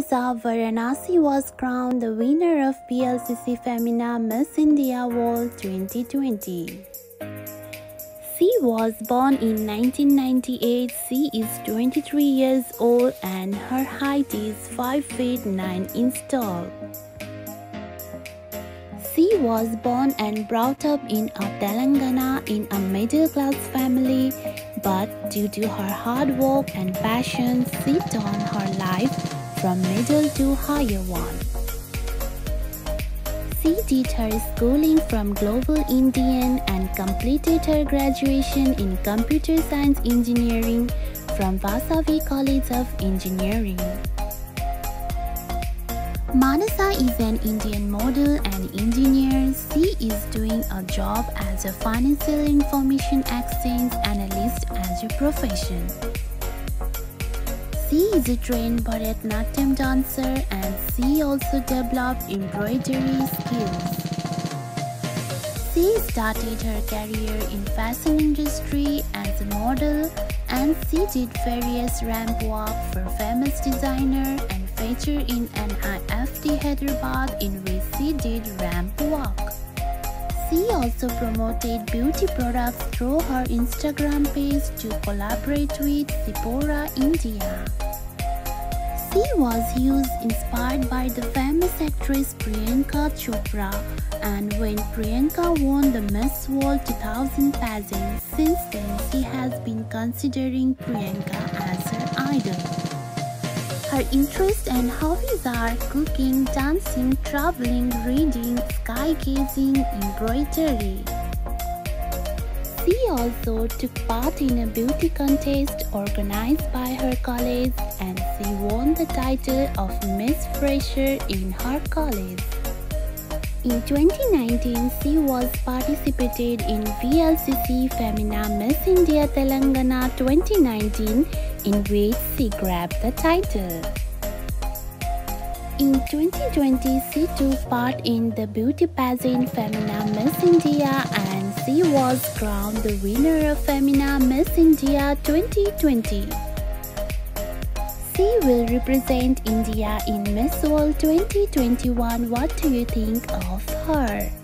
Manisha Varanasi was crowned the winner of PLCC Femina Miss India World 2020. She was born in 1998. She is 23 years old and her height is 5 feet 9 inches tall. She was born and brought up in Telangana in a middle-class family, but due to her hard work and passion, she turned her life from middle to higher one. She did her schooling from Global Indian and completed her graduation in Computer Science Engineering from Vasavi College of Engineering. Manisha is an Indian model and engineer. She is doing a job as a financial information exchange analyst as a profession. She is a trained Bharatanatyam dancer and she also developed embroidery skills. She started her career in fashion industry as a model and she did various ramp walk for famous designer and featured in NIFT Hyderabad in which she did ramp walk. She also promoted beauty products through her Instagram page to collaborate with Sephora India. She was inspired by the famous actress Priyanka Chopra, and when Priyanka won the Miss World 2000 pageant, since then she has been considering Priyanka as her idol. Her interests and hobbies are cooking, dancing, traveling, reading, sky gazing, embroidery. She also took part in a beauty contest organized by her college and she won the title of Miss Fresher in her college. In 2019, she was participated in VLCC Femina Miss India Telangana 2019 in which she grabbed the title. In 2020, she took part in the beauty pageant Femina Miss India and she was crowned the winner of Femina Miss India 2020. She will represent India in Miss World 2021. What do you think of her?